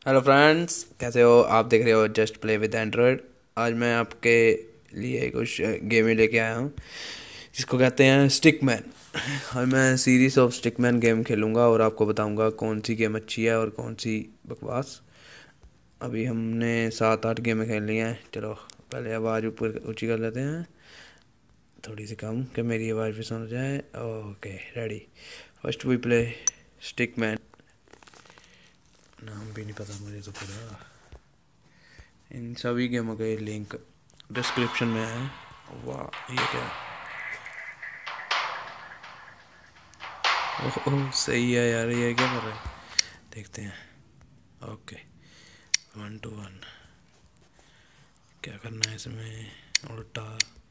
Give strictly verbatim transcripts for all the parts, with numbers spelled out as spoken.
Hello friends, कैसे हो? आप देख रहे हो जस्ट प्ले विद एंड्रॉयड। आज मैं आपके लिए कुछ गेम लेके आया हूँ जिसको कहते हैं स्टिकमैन। और मैं सीरीज ऑफ स्टिकमैन गेम खेलूँगा और आपको बताऊँगा कौन सी गेम अच्छी है और कौन सी बकवास। अभी हमने सात आठ गेमें खेल ली हैं। चलो पहले आवाज़ ऊपर ऊँची कर लेते हैं, थोड़ी सी कम कि मेरी आवाज़ भी सुन जाए। Okay, ready. First we play stickman. नाम भी नहीं पता मुझे तो पूरा। इन सभी गेमों के लिंक डिस्क्रिप्शन में है। वाह, ये क्या? ओह ओह, सही है यार। ये क्या कर रहा है? देखते हैं। Okay, one two one. क्या करना है इसमें? उल्टा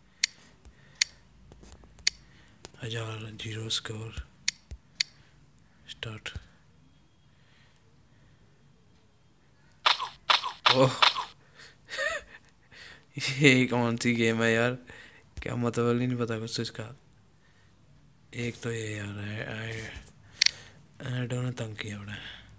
हजार जीरो स्कोर स्टार्ट। ओह, ये कौन सी गेम है यार? क्या मतलब ही नहीं पता कुछ इसका। एक तो ये यार है, ऐड ने तंग किया बड़ा।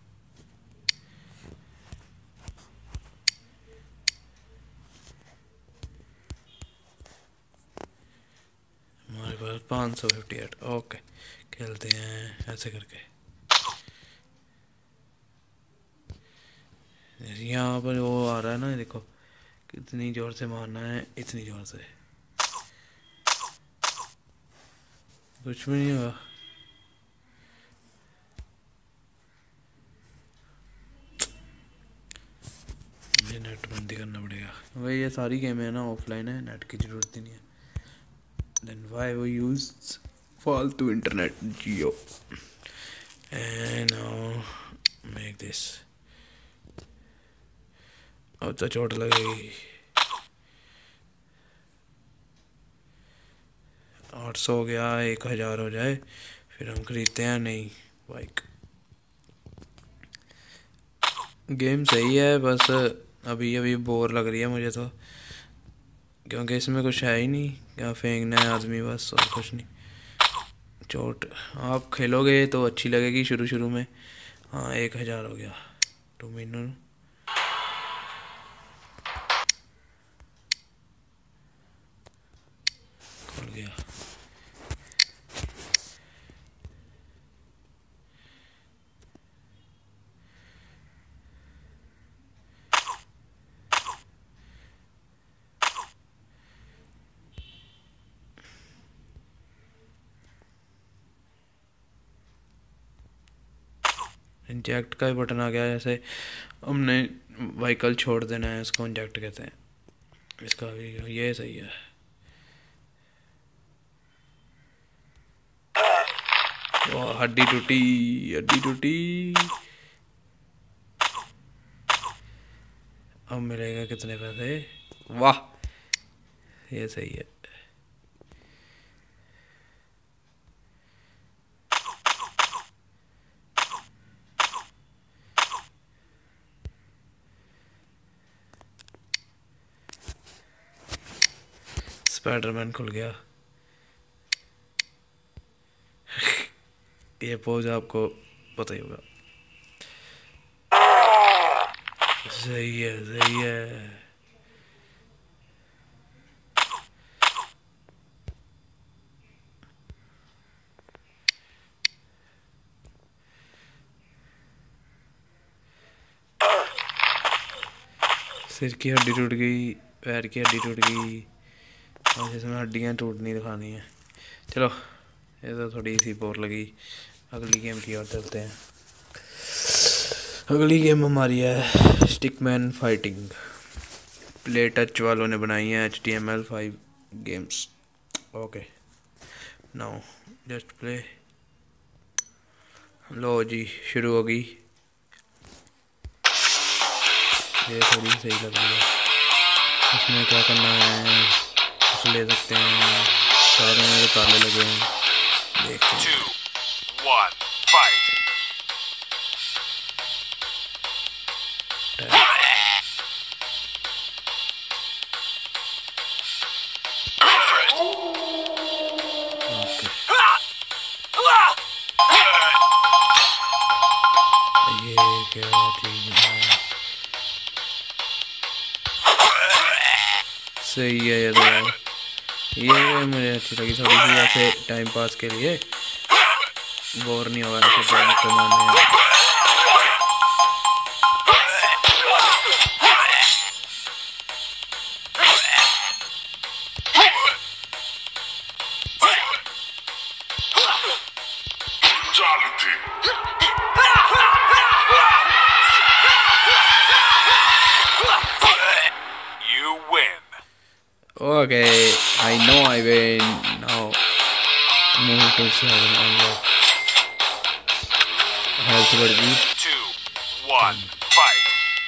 हमारे पास पाँच सौ फिफ्टी एट। ओके, खेलते हैं ऐसे करके। यहाँ पर वो आ रहा है ना, देखो कितनी जोर से मारना है, इतनी जोर से। कुछ भी नहीं हुआ। मुझे नेट बंद ही करना पड़ेगा। वही ये सारी गेम है ना, ऑफलाइन है, नेट की ज़रूरत ही नहीं है। देन वाई वो यूज फालतू internet Jio. And now make this. अब तो चोट लगेगी। आठ सौ हो गया, एक हज़ार हो जाए फिर हम खरीदते हैं नई बाइक। गेम सही है, बस अभी अभी बोर लग रही है मुझे तो, क्योंकि इसमें कुछ है ही नहीं। क्या फेंकना है आदमी, बस और कुछ नहीं। चोट आप खेलोगे तो अच्छी लगेगी शुरू शुरू में। हाँ, एक हज़ार हो गया। टू मिनट खुल गया। इंजेक्ट का ही बटन आ गया। जैसे हमने व्हीकल छोड़ देना है, इसको इंजेक्ट कहते हैं। इसका भी ये सही है। वाह, हड्डी टूटी, हड्डी टूटी। अब मिलेगा कितने पैसे? वाह, ये सही है। स्पाइडरमैन खुल गया। ये पोज आपको पता ही होगा। सही है, सही है। सिर की हड्डी टूट गई, पैर की हड्डी टूट गई, और इसमें हड्डियाँ टूटनी दिखानी है। चलो, ये तो थोड़ी सी बोर लगी। अगली गेम की ओर चलते हैं। अगली गेम हमारी है स्टिकमैन फाइटिंग। प्ले टच वालों ने बनाई है H T M L five games. Okay, now just play. लो जी, शुरू होगी। ये थोड़ी सही लग रही है। इसमें क्या करना है? कुछ ले सकते हैं। सारे मेरे ताले लगे हैं, देखते हैं। ये क्या चीज है? सही है ये तो यार, ये मुझे अच्छी लगी थोड़ी सी, ऐसे टाइम पास के लिए बोर नहीं होगा ऐसे गेम को मारने। Okay, I know I win. Now move to seven unlock. Health बढ़ गई. Two, one, fight.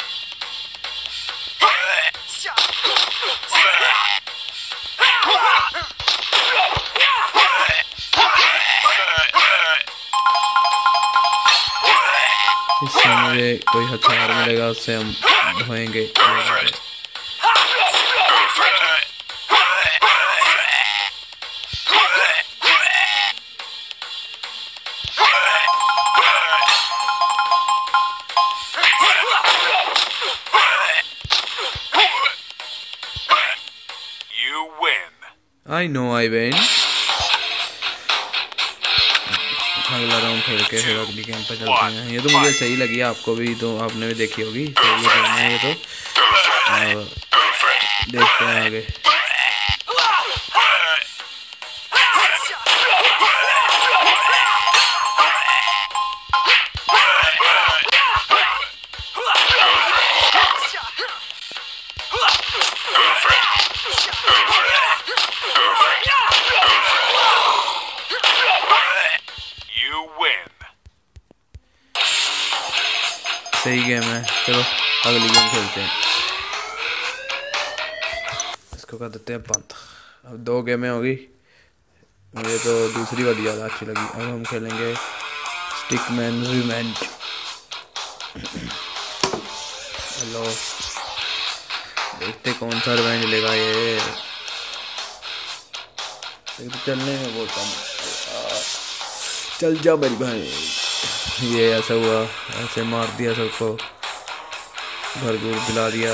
इससे मुझे कोई हथियार मिलेगा, उससे हम ढोएंगे. I know I win. अगला राउंड खेल के फिर अगली गेम पर चलते हैं. ये तो मुझे सही लगी, आपको भी, तो आपने भी देखी होगी. तो ये गेम है ये तो, देखते हैं आगे. सही गेम है. चलो अगली गेम खेलते हैं. इसको कर देते हैं बंद. अब दो गेमें होगी. मुझे तो दूसरी वाली ज़्यादा अच्छी लगी. अब हम खेलेंगे स्टिकमैन रिवेंज. हेलो, देखते कौन सा रिवेंज लेगा ये. तो चलने में बोलता हूँ, चल जा मेरी भाई. ये ऐसा हुआ, ऐसे मार दिया सबको, घर घूर दिला दिया,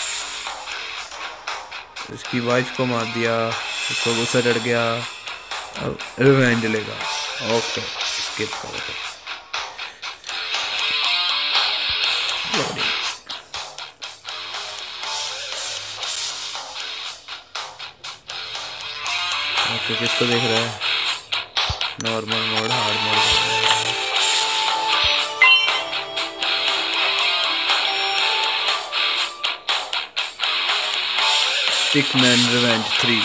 इसकी वाइफ को मार दिया, उसको गुस्सा चढ़ गया. अब रिवेंज लेगा. ओके, स्किप करो. ओके, किसको देख रहा है? Normal mode, hard mode. Stickman Revenge three.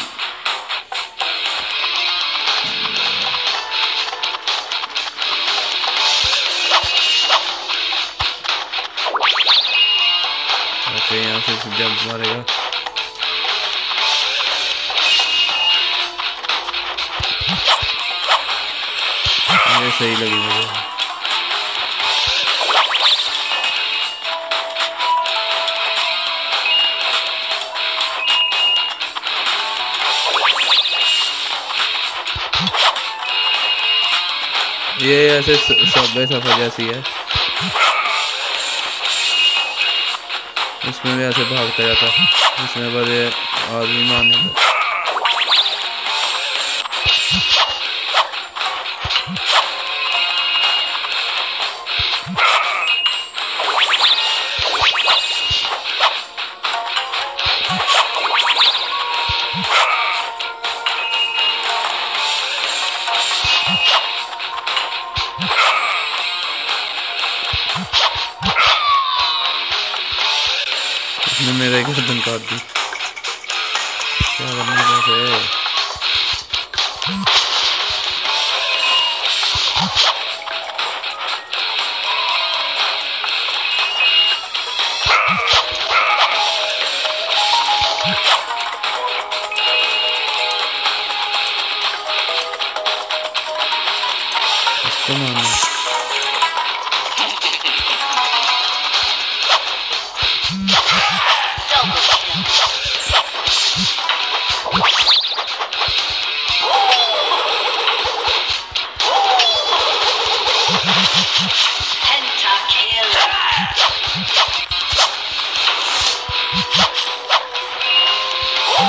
Okay, यहाँ से जंप मारेगा. ये सही लगी मुझे. ये ऐसे सबवे सफर जैसी है. इसमें भी ऐसे भागता जाता. इसमें बस ये आदमी मारने का. इसने मेरा एक गर्दन काट दी. क्या करना है? इसको मारना.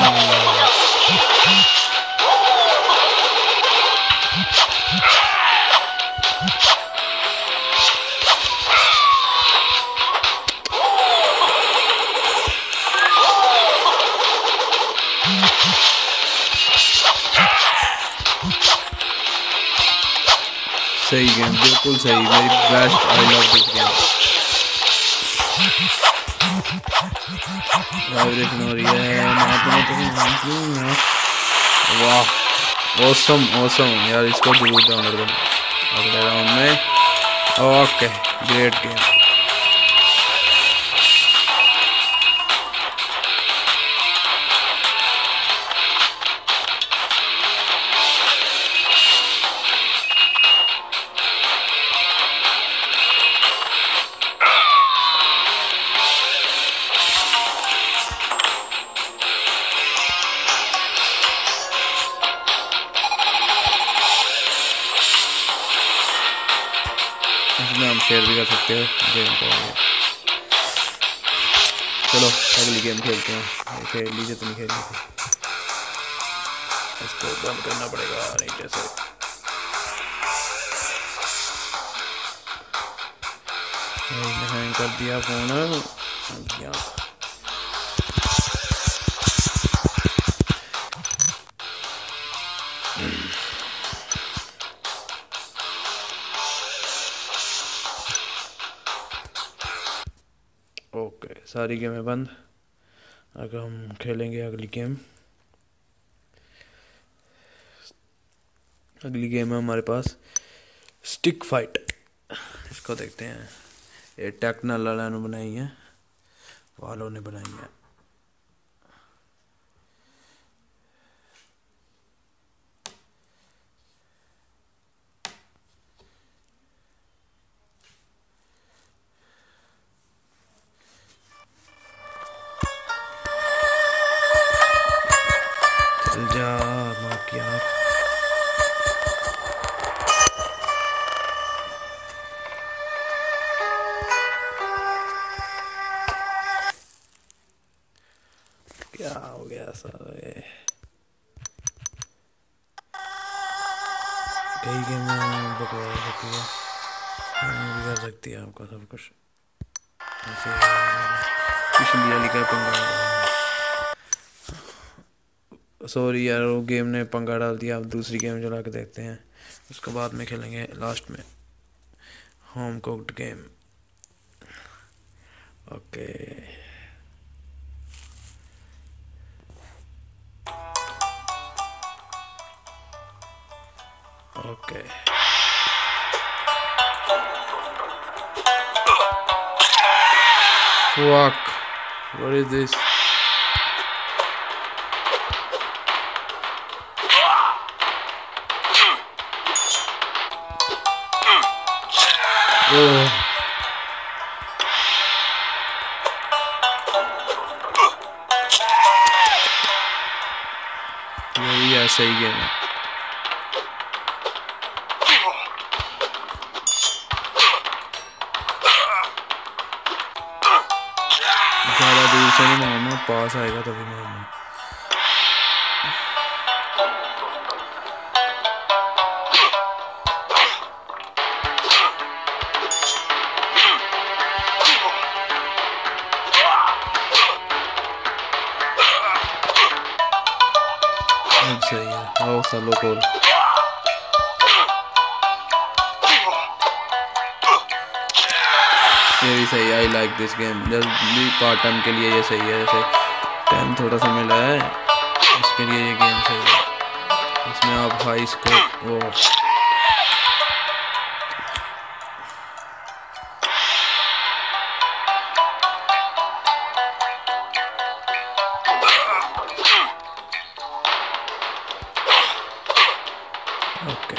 सही गेम, बिल्कुल सही, मेरी best. I love this game. Vibration हो रही है। वाह, ऑसम ऑसम यार, इसको जरूर डाउनलोड करना अगले राउंड में। Okay, great game. इसमें हम शेयर भी कर सकते हो गेम को। चलो अगली गेम खेलते हैं। खेल लीजिए, तुम खेल लीजिए। इसको बंद करना पड़ेगा नीचे से। हैंग कर दिया फोन। ओके, सारी गेमें बंद। अगर हम खेलेंगे अगली गेम। अगली गेम है हमारे पास स्टिक फाइट। इसको देखते हैं। ये टेक्नल वालों ने बनाई है, वालों ने बनाई है। चल जा माँ यार। क्या हो गया सारे? कई गेम बकवास होती है, भी कर सकती है आपका सब कुछ। इसलिए लिखा पंगा। सॉरी यार, वो गेम ने पंगा डाल दिया। अब दूसरी गेम चला के देखते हैं, उसके बाद में खेलेंगे लास्ट में home cooked game. Okay, okay. Fuck, what is this? Oh. ये भी ऐसा ही गेम है। ज़्यादा दूर से नहीं मारना, पास आएगा तभी मारना। सही है। आओ सालो कोल। ये भी सही है। I like this game. जल्दी पार्ट टाइम के लिए ये सही है। जैसे टाइम थोड़ा सा मिला है, इसके लिए ये गेम सही है। इसमें आप हाई स्कोर वो ओके।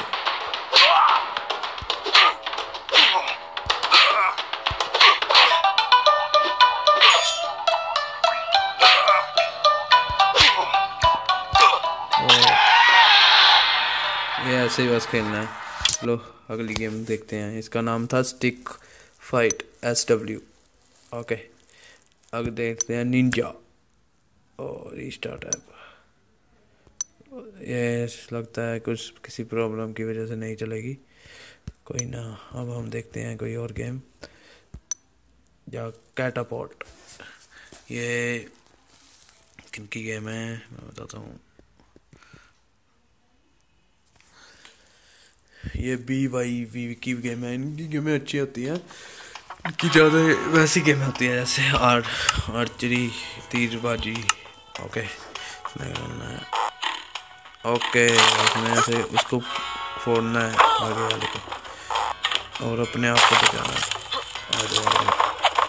ये ऐसे ही बस खेलना है। लो अगली गेम देखते हैं। इसका नाम था stick fight, S W. Okay, अब देखते हैं निंजा। और रीस्टार्ट ऐप। ये लगता है कुछ किसी प्रॉब्लम की वजह से नहीं चलेगी, कोई ना। अब हम देखते हैं कोई और गेम या कैटापोर्ट। ये किनकी गेम है मैं बताता हूँ। ये बी वाई वी की गेम है। इनकी गेमें अच्छी होती हैं कि ज़्यादा वैसी गेम होती है जैसे आर आर्चरी, तीरबाजी। ओके करना है। ओके उसमें से उसको फोड़ना है आगे वाले को और अपने आप को बचाना है। आगे आगे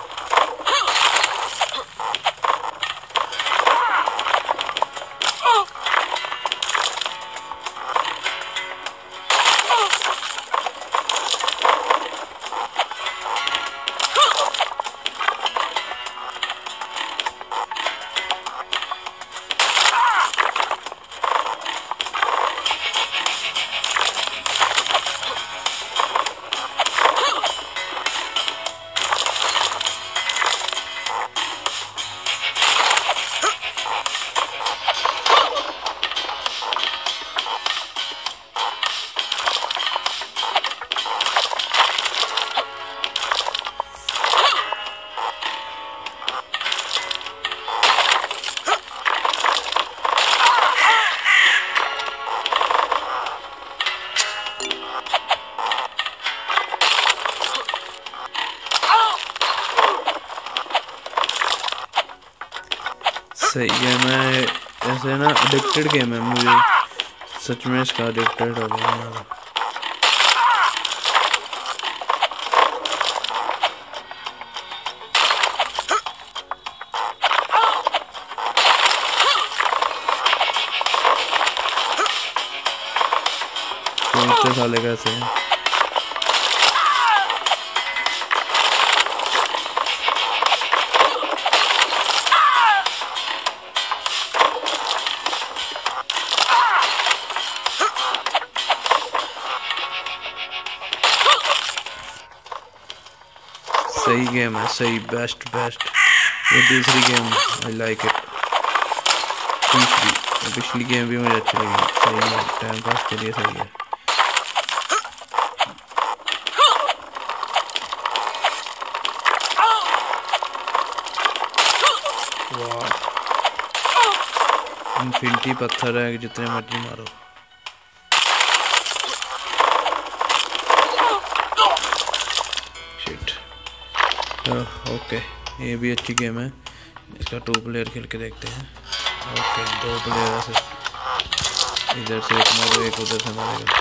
सही गेम है। ऐसे ना एडिक्टेड गेम है, मुझे सच में इसका एडिक्टेड हो गया मैं। तो साले कैसे हैं। सही गेम है, सही बेस्ट बेस्ट। ये दूसरी गेम आई लाइक इट। पिछली पिछली गेम भी मुझे अच्छी लगी। सही है, टाइम पास के लिए सही है। वाह इन्फिनिटी पत्थर है, जितने मर्जी मारो। ओके ये भी अच्छी गेम है। इसका टू प्लेयर खेल के देखते हैं। ओके दो प्लेयर से, इधर से एक मारो एक उधर से मारेगा।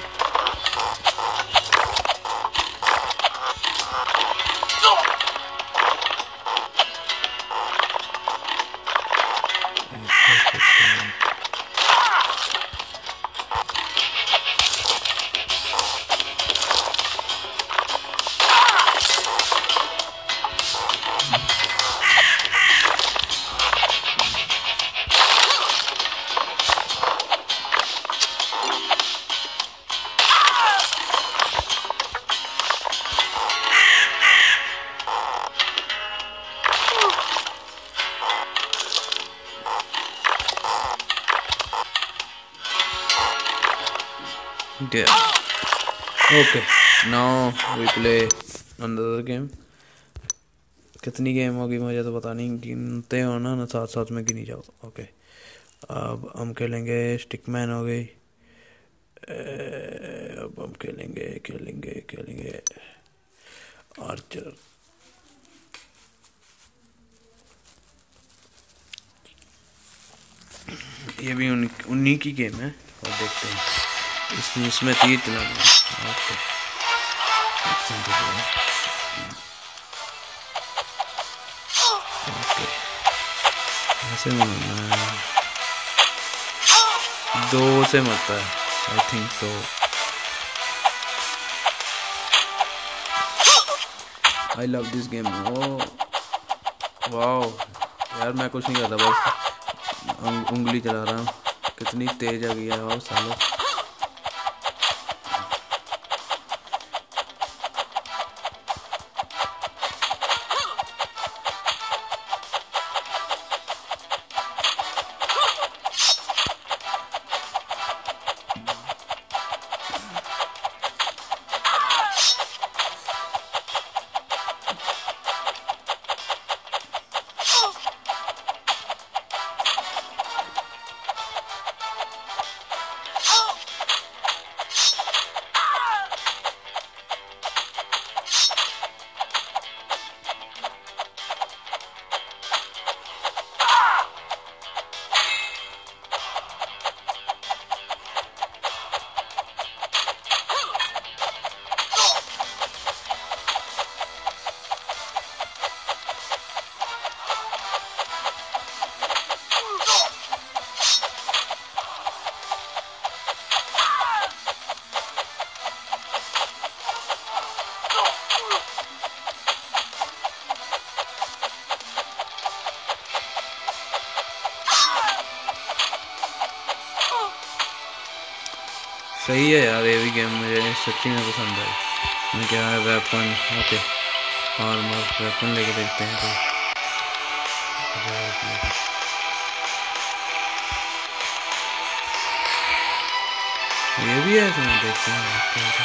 Yeah. Okay, now we play another game. कितनी गेम होगी मुझे तो पता नहीं, गिनते हो ना ना साथ साथ में गिनी जाओ। ओके अब हम खेलेंगे स्टिकमैन हो गई। अब हम खेलेंगे खेलेंगे खेलेंगे आर्चर। ये भी उन्हीं की गेम है और देखते हैं इसमें इसमें तीर चलाना है। ओके ओके ऐसे मारना है, दो से मरता है I think so. I love this game. Oh wow यार मैं कुछ नहीं करता, बस उंगली चला रहा हूँ। कितनी तेज आ गई है वो सालों। सही है यार, ये भी गेम मुझे सच्ची में पसंद आई। मैं क्या है वेपन, ओके आर्मर वेपन लेके देखते हैं कोई। ये भी है इसमें, देखते हैं।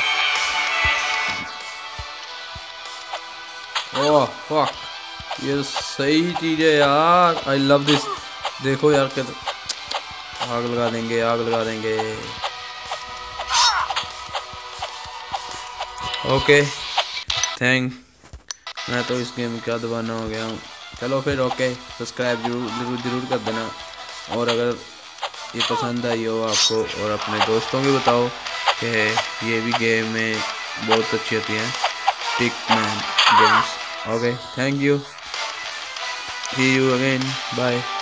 ओह फक, ये सही चीज़ है यार, आई लव दिस। देखो यार कैसे आग लगा देंगे, आग लगा देंगे। ओके थैंक, मैं तो इस गेम का दीवाना हो गया हूँ। चलो फिर ओके, सब्सक्राइब जरूर जरूर जरूर कर देना, और अगर ये पसंद आई हो आपको और अपने दोस्तों को बताओ कि ये भी गेम में बहुत अच्छी होती हैं stickman games. Okay thank you, see you again, bye.